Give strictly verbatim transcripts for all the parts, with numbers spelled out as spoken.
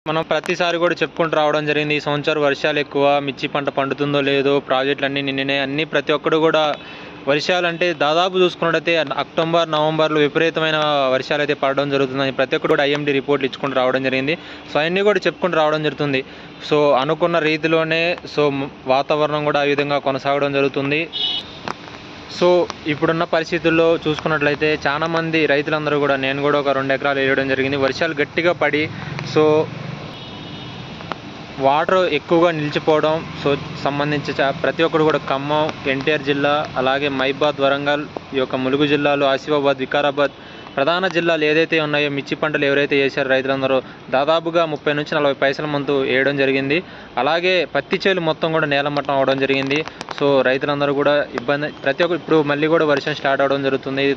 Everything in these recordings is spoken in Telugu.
మనం ప్రతిసారి కూడా చెప్పుకుంటూ రావడం జరిగింది. ఈ సంవత్సరం వర్షాలు ఎక్కువ, మిర్చి పంట పండుతుందో లేదో, ప్రాజెక్టులన్నీ నిన్ననే అన్నీ ప్రతి ఒక్కడు కూడా వర్షాలంటే దాదాపు చూసుకున్నట్టయితే అక్టోబర్ నవంబర్లో విపరీతమైన వర్షాలు అయితే పడడం జరుగుతుందని ప్రతి ఒక్కరు కూడా ఐఎండీ రిపోర్ట్లు ఇచ్చుకుంటూ రావడం జరిగింది. సో అవన్నీ కూడా చెప్పుకుంటూ రావడం జరుగుతుంది. సో అనుకున్న రీతిలోనే సో వాతావరణం కూడా ఆ విధంగా కొనసాగడం జరుగుతుంది. సో ఇప్పుడున్న పరిస్థితుల్లో చూసుకున్నట్లయితే చాలామంది రైతులందరూ కూడా, నేను కూడా ఒక రెండు ఎకరాలు వేయడం జరిగింది. వర్షాలు గట్టిగా పడి సో వాటర్ ఎక్కువగా నిలిచిపోవడం, సో సంబంధించి ప్రతి ఒక్కరు కూడా ఖమ్మం, ఎన్టీఆర్ జిల్లా, అలాగే మైబాద్, వరంగల్, ఈ యొక్క ములుగు జిల్లాలు, ఆసిఫాబాద్, వికారాబాద్ ప్రధాన జిల్లాలు ఏదైతే ఉన్నాయో మిర్చి పంటలు ఎవరైతే వేసారో రైతులందరూ దాదాపుగా ముప్పై నుంచి నలభై పైసల మంతు వేయడం జరిగింది. అలాగే పత్తి చేలు మొత్తం కూడా నేలమట్టం అవడం జరిగింది. సో రైతులందరూ కూడా ఇబ్బంది, ప్రతి ఒక్కరు ఇప్పుడు మళ్ళీ కూడా వర్షం స్టార్ట్ అవడం జరుగుతుంది.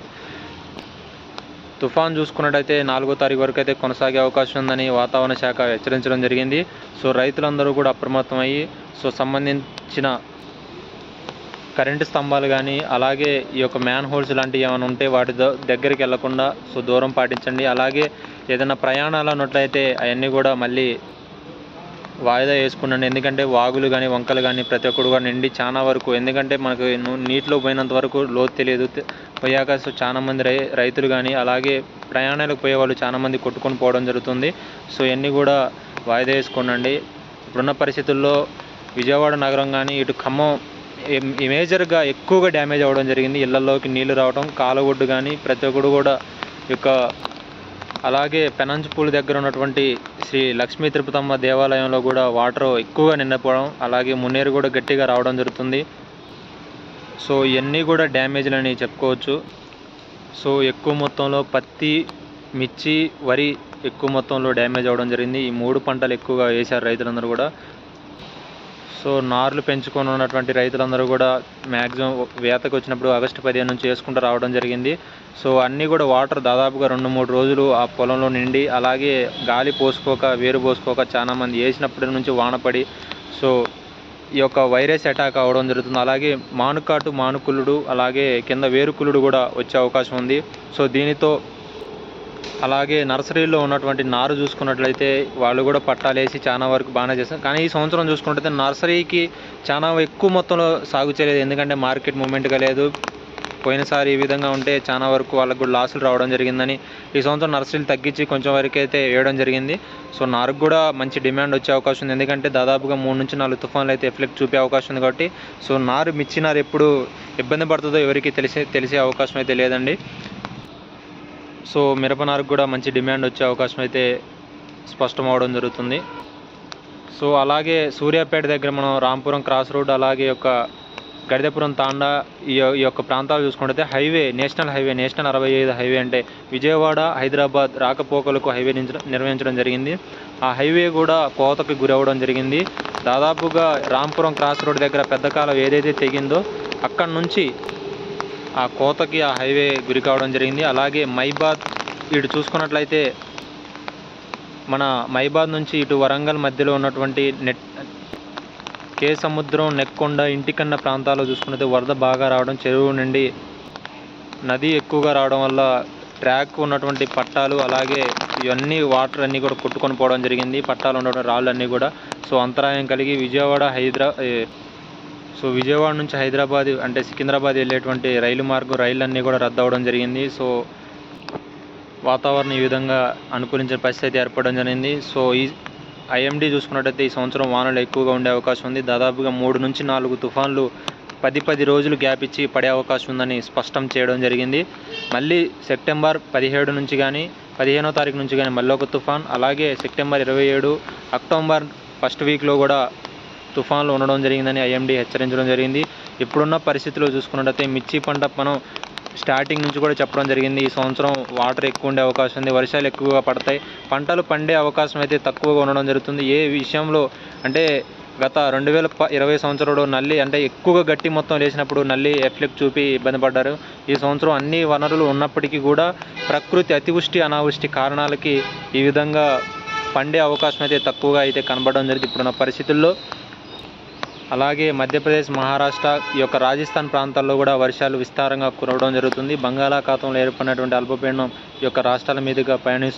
తుఫాన్ చూసుకున్నట్టయితే నాలుగో తారీఖు వరకు అయితే కొనసాగే అవకాశం ఉందని వాతావరణ శాఖ హెచ్చరించడం జరిగింది. సో రైతులందరూ కూడా అప్రమత్తం అయ్యి సో సంబంధించిన కరెంటు స్తంభాలు కానీ, అలాగే ఈ యొక్క మ్యాన్ హోల్స్ లాంటివి ఏమైనా ఉంటే వాటి దగ్గరికి వెళ్లకుండా సో దూరం పాటించండి. అలాగే ఏదైనా ప్రయాణాలు అన్నట్లయితే అవన్నీ కూడా మళ్ళీ వాయిదా వేసుకున్నాను. ఎందుకంటే వాగులు కానీ, వంకలు కానీ ప్రతి ఒక్కరు కూడా నిండి చాలా వరకు, ఎందుకంటే మనకు నీటిలో పోయినంత వరకు లోతు తెలియదు. పోయాక సో చాలామంది రై రైతులు కానీ, అలాగే ప్రయాణాలకు పోయే వాళ్ళు చాలామంది కొట్టుకొని పోవడం జరుగుతుంది. సో ఇవన్నీ కూడా వాయిదా వేసుకోనండి. ఇప్పుడున్న పరిస్థితుల్లో విజయవాడ నగరం కానీ, ఇటు ఖమ్మం మేజర్గా ఎక్కువగా డ్యామేజ్ అవ్వడం జరిగింది. ఇళ్లలోకి నీళ్లు రావడం, కాలువొడ్డు కానీ ప్రతి ఒక్కరు కూడా యొక్క, అలాగే పెనంచుపూలు దగ్గర ఉన్నటువంటి శ్రీ లక్ష్మీ తిరుపతమ్మ దేవాలయంలో కూడా వాటర్ ఎక్కువగా నిండిపోవడం, అలాగే మున్నేరు కూడా గట్టిగా రావడం జరుగుతుంది. సో ఇవన్నీ కూడా డ్యామేజ్లు అని చెప్పుకోవచ్చు. సో ఎక్కువ మొత్తంలో పత్తి, మిర్చి, వరి ఎక్కువ మొత్తంలో డ్యామేజ్ అవ్వడం జరిగింది. ఈ మూడు పంటలు ఎక్కువగా వేశారు రైతులందరూ కూడా. సో నార్లు పెంచుకొని ఉన్నటువంటి రైతులందరూ కూడా మ్యాక్సిమం వేతకు వచ్చినప్పుడు ఆగస్టు పదిహేను నుంచి వేసుకుంటూ రావడం జరిగింది. సో అన్నీ కూడా వాటర్ దాదాపుగా రెండు మూడు రోజులు ఆ పొలంలో నిండి, అలాగే గాలి పోసుకోక, వేరు పోసుకోక చాలామంది వేసినప్పటి నుంచి వానపడి సో ఈ యొక్క వైరస్ అటాక్ అవ్వడం జరుగుతుంది. అలాగే మానుకాటు, మానుకులుడు, అలాగే కింద వేరుకులుడు కూడా వచ్చే అవకాశం ఉంది. సో దీనితో అలాగే నర్సరీలో ఉన్నటువంటి నారు చూసుకున్నట్లయితే వాళ్ళు కూడా పట్టాలు వేసి చాలా వరకు బాగానే చేస్తారు. కానీ ఈ సంవత్సరం చూసుకున్నట్లయితే నర్సరీకి చాలా ఎక్కువ మొత్తంలో సాగు చేయలేదు, ఎందుకంటే మార్కెట్ మూమెంట్గా లేదు. పోయినసారి ఈ విధంగా ఉంటే చాలా వరకు వాళ్ళకు కూడా లాసులు రావడం జరిగిందని ఈ సంవత్సరం నర్సరీలు తగ్గించి కొంచెం వరకు అయితే వేయడం జరిగింది. సో నారుకు కూడా మంచి డిమాండ్ వచ్చే అవకాశం ఉంది, ఎందుకంటే దాదాపుగా మూడు నుంచి నాలుగు తుఫాన్లు అయితే ఎఫెక్ట్ చూపే అవకాశం ఉంది. కాబట్టి సో నారు, మిర్చి నారు ఎప్పుడు ఇబ్బంది పడుతుందో ఎవరికి తెలిసే తెలిసే అవకాశం అయితే లేదండి. సో మిరపనారుకు కూడా మంచి డిమాండ్ వచ్చే అవకాశం అయితే స్పష్టం అవడం జరుగుతుంది. సో అలాగే సూర్యాపేట దగ్గర మనం రాంపురం క్రాస్ రోడ్, అలాగే యొక్క గడిదపురం తాండా, ఈ ఈ యొక్క ప్రాంతాలు చూసుకుంటే హైవే, నేషనల్ హైవే, నేషనల్ అరవై ఐదు హైవే అంటే విజయవాడ, హైదరాబాద్ రాకపోకలకు హైవే నిర్వహించడం జరిగింది. ఆ హైవే కూడా కోతకు గురవడం జరిగింది. దాదాపుగా రాంపురం క్రాస్ రోడ్ దగ్గర పెద్ద కాలం ఏదైతే తెగిందో అక్కడి నుంచి ఆ కోతకి ఆ హైవే గురి కావడం జరిగింది. అలాగే మైబాద్ ఇటు చూసుకున్నట్లయితే మన మైబాద్ నుంచి ఇటు వరంగల్ మధ్యలో ఉన్నటువంటి నెట్ కే సముద్రం, నెక్కొండ, ఇంటికన్న ప్రాంతాల్లో చూసుకున్నట్లయితే వరద బాగా రావడం, చెరువు నుండి నది ఎక్కువగా రావడం వల్ల ట్రాక్ ఉన్నటువంటి పట్టాలు, అలాగే ఇవన్నీ వాటర్ అన్నీ కూడా కొట్టుకొని పోవడం జరిగింది. పట్టాలు ఉన్నటువంటి రాళ్ళు అన్నీ కూడా సో అంతరాయం కలిగి విజయవాడ, హైదరా సో విజయవాడ నుంచి హైదరాబాద్ అంటే సికింద్రాబాద్ వెళ్ళేటువంటి రైలు మార్గం, రైళ్ళు అన్నీ కూడా రద్దు అవ్వడం జరిగింది. సో వాతావరణం ఈ విధంగా అనుకూలించిన పరిస్థితి ఏర్పడడం జరిగింది. సో ఈ ఐఎండీ చూసుకున్నట్టయితే ఈ సంవత్సరం వానలు ఎక్కువగా ఉండే అవకాశం ఉంది. దాదాపుగా మూడు నుంచి నాలుగు తుఫాన్లు పది పది రోజులు గ్యాప్ ఇచ్చి పడే అవకాశం ఉందని స్పష్టం చేయడం జరిగింది. మళ్ళీ సెప్టెంబర్ పదిహేడు నుంచి కానీ, పదిహేనో తారీఖు నుంచి కానీ మళ్ళీ ఒక తుఫాన్, అలాగే సెప్టెంబర్ ఇరవై ఏడు అక్టోబర్ ఫస్ట్ వీక్లో కూడా తుఫాన్లు ఉండడం జరిగిందని ఐఎండీ హెచ్చరించడం జరిగింది. ఇప్పుడున్న పరిస్థితిలో చూసుకున్నట్టయితే మిర్చి పంట మనం స్టార్టింగ్ నుంచి కూడా చెప్పడం జరిగింది, ఈ సంవత్సరం వాటర్ ఎక్కువ ఉండే అవకాశం ఉంది, వర్షాలు ఎక్కువగా పడతాయి, పంటలు పండే అవకాశం అయితే తక్కువగా ఉండడం జరుగుతుంది. ఏ విషయంలో అంటే గత రెండు వేల ఇరవై సంవత్సరంలో నల్లి అంటే ఎక్కువగా గట్టి మొత్తం లేచినప్పుడు నల్లి ఎఫెక్ట్ చూపి ఇబ్బంది పడ్డారు. ఈ సంవత్సరం అన్ని వనరులు ఉన్నప్పటికీ కూడా ప్రకృతి అతివృష్టి, అనావృష్టి కారణాలకి ఈ విధంగా పండే అవకాశం అయితే తక్కువగా అయితే కనబడడం జరిగింది ఇప్పుడున్న పరిస్థితుల్లో. అలాగే మధ్యప్రదేశ్, మహారాష్ట్ర, ఈ యొక్క రాజస్థాన్ ప్రాంతాల్లో కూడా వర్షాలు విస్తారంగా కురవడం జరుగుతుంది. బంగాళాఖాతంలో ఏర్పడినటువంటి అల్పపీడనం ఈ యొక్క రాష్ట్రాల మీదుగా పయనిస్తూ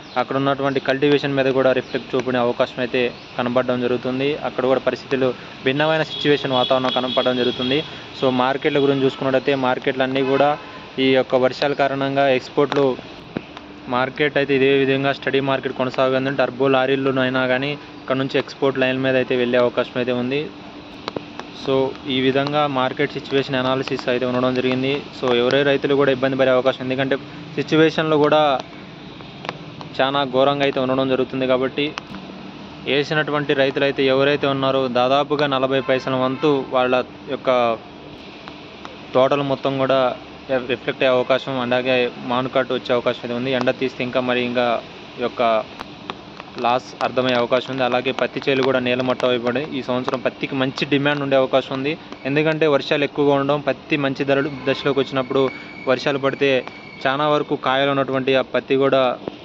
అక్కడ ఉన్నటువంటి కల్టివేషన్ మీద కూడా రిఫ్లెక్ట్ చూపే అవకాశం అయితే కనబడడం జరుగుతుంది. అక్కడ కూడా పరిస్థితులు భిన్నమైన సిచ్యువేషన్ వాతావరణం కనపడడం జరుగుతుంది. సో మార్కెట్ల గురించి చూసుకున్నట్టయితే మార్కెట్లు అన్నీ కూడా ఈ యొక్క వర్షాల కారణంగా ఎక్స్పోర్ట్లు మార్కెట్ అయితే ఇదే విధంగా స్టడీ మార్కెట్ కొనసాగుతుంది. టర్బో లారీల్లోనూ అయినా కానీ ఇక్కడ నుంచి ఎక్స్పోర్ట్ లైన్ మీద అయితే వెళ్ళే అవకాశం అయితే ఉంది. సో ఈ విధంగా మార్కెట్ సిచ్యువేషన్ అనాలిసిస్ అయితే ఉండడం జరిగింది. సో ఎవరే రైతులు కూడా ఇబ్బంది పడే అవకాశం, ఎందుకంటే సిచ్యువేషన్లో కూడా చాలా ఘోరంగా అయితే ఉండడం జరుగుతుంది. కాబట్టి వేసినటువంటి రైతులు అయితే ఎవరైతే ఉన్నారో దాదాపుగా నలభై పైసల వంతు వాళ్ళ యొక్క టోటల్ మొత్తం కూడా రిఫ్లెక్ట్ అయ్యే అవకాశం, అలాగే మానుకట్టు వచ్చే అవకాశం అయితే ఉంది. ఎండ తీస్తే ఇంకా మరి ఇంకా యొక్క లాస్ అర్థమయ్యే అవకాశం ఉంది. అలాగే పత్తి చేలు కూడా నేలమట్టం అయిపోయి ఈ సంవత్సరం పత్తికి మంచి డిమాండ్ ఉండే అవకాశం ఉంది. ఎందుకంటే వర్షాలు ఎక్కువగా ఉండడం, పత్తి మంచి ధరలు దశలోకి వచ్చినప్పుడు వర్షాలు పడితే చాలా వరకు కాయలు ఉన్నటువంటి ఆ పత్తి కూడా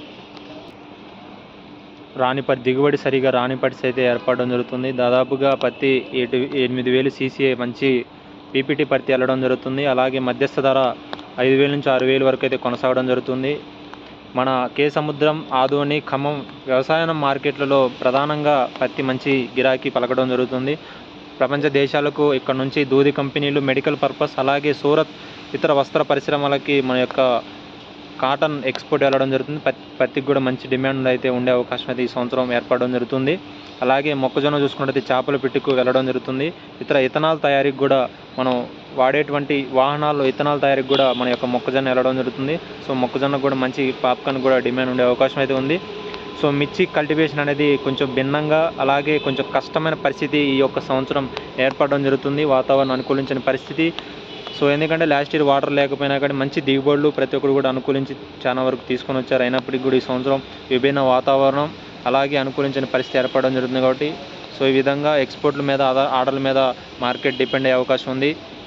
రాని పడి దిగుబడి సరిగా రాని పరిస్థితి అయితే ఏర్పడడం జరుగుతుంది. దాదాపుగా పత్తి ఏడు ఎనిమిది వేలు సీసీఏ మంచి పీపీటీ పత్తి వెళ్ళడం జరుగుతుంది. అలాగే మధ్యస్థ ధర ఐదు వేల నుంచి ఆరు వేలు వరకు అయితే కొనసాగడం జరుగుతుంది. మన కే సముద్రం, ఆదోని, ఖమ్మం వ్యవసాయ మార్కెట్లలో ప్రధానంగా పత్తి మంచి గిరాకీ పలకడం జరుగుతుంది. ప్రపంచ దేశాలకు ఇక్కడ నుంచి దూది కంపెనీలు, మెడికల్ పర్పస్, అలాగే సూరత్ ఇతర వస్త్ర పరిశ్రమలకి మన యొక్క కాటన్ ఎక్స్పోర్ట్ వెళ్ళడం జరుగుతుంది. పత్తి పత్తికి కూడా మంచి డిమాండ్ అయితే ఉండే అవకాశం అయితే ఈ సంవత్సరం ఏర్పడడం జరుగుతుంది. అలాగే మొక్కజొన్న చూసుకున్నట్లయితే చేపల పిట్టుకు వెళ్ళడం జరుగుతుంది. ఇతర ఇథనాల్ తయారీకి కూడా మనం వాడేటువంటి వాహనాల్లో ఇథనాల్ తయారీకి కూడా మన యొక్క మొక్కజొన్న వెళ్ళడం జరుగుతుంది. సో మొక్కజొన్న కూడా మంచి పాప్కార్న్ కూడా డిమాండ్ ఉండే అవకాశం అయితే ఉంది. సో మిర్చి కల్టివేషన్ అనేది కొంచెం భిన్నంగా, అలాగే కొంచెం కష్టమైన పరిస్థితి ఈ యొక్క సంవత్సరం ఏర్పడడం జరుగుతుంది. వాతావరణం అనుకూలించిన పరిస్థితి. సో ఎందుకంటే లాస్ట్ ఇయర్ వాటర్ లేకపోయినా కానీ మంచి దిగుబడులు ప్రతి ఒక్కరు కూడా అనుకూలించి చాలా వరకు తీసుకొని వచ్చారు. అయినప్పటికీ కూడా ఈ సంవత్సరం విభిన్న వాతావరణం అలాగే అనుకూలించిన పరిస్థితి ఏర్పడడం జరుగుతుంది. కాబట్టి సో ఈ విధంగా ఎక్స్పోర్ట్ల మీద ఆధార ఆర్డర్ల మీద మార్కెట్ డిపెండ్ అయ్యే అవకాశం ఉంది.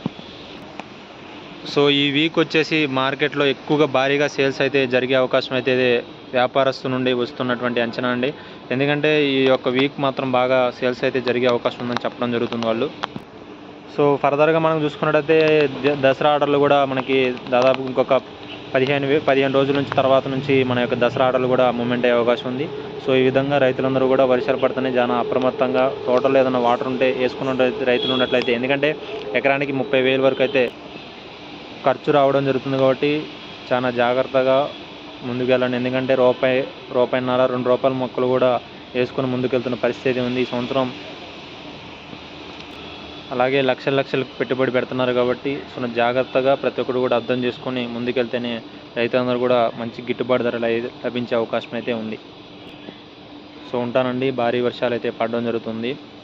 సో ఈ వీక్ వచ్చేసి మార్కెట్లో ఎక్కువగా భారీగా సేల్స్ అయితే జరిగే అవకాశం అయితే వ్యాపారస్తు నుండి వస్తున్నటువంటి అంచనా అండి. ఎందుకంటే ఈ యొక్క వీక్ మాత్రం బాగా సేల్స్ అయితే జరిగే అవకాశం ఉందని చెప్పడం జరుగుతుంది వాళ్ళు. సో ఫర్దర్గా మనం చూసుకున్నట్టయితే దసరా ఆర్డర్లు కూడా మనకి దాదాపు ఇంకొక పదిహేను పదిహేను రోజుల నుంచి తర్వాత నుంచి మన యొక్క దసరా ఆర్డర్లు కూడా మూమెంట్ అయ్యే అవకాశం ఉంది. సో ఈ విధంగా రైతులందరూ కూడా వర్షాలు పడుతున్నాయి, చాలా అప్రమత్తంగా తోటలో ఏదైనా వాటర్ ఉంటే వేసుకున్న రైతులు ఉన్నట్లయితే, ఎందుకంటే ఎకరానికి ముప్పై వేల వరకు అయితే ఖర్చు రావడం జరుగుతుంది. కాబట్టి చాలా జాగ్రత్తగా ముందుకెళ్ళండి. ఎందుకంటే రూపాయి రూపాయిన్నర రెండు రూపాయల మొక్కలు కూడా వేసుకొని ముందుకెళ్తున్న పరిస్థితి ఉంది ఈ సంవత్సరం. అలాగే లక్షల లక్షలకు పెట్టుబడి పెడుతున్నారు. కాబట్టి సో జాగ్రత్తగా ప్రతి ఒక్కరు కూడా అర్థం చేసుకొని ముందుకెళ్తేనే రైతులందరూ కూడా మంచి గిట్టుబాటు ధరలు లభించే అవకాశం అయితే ఉంది. సో ఉంటానండి. భారీ వర్షాలు అయితే పడడం జరుగుతుంది.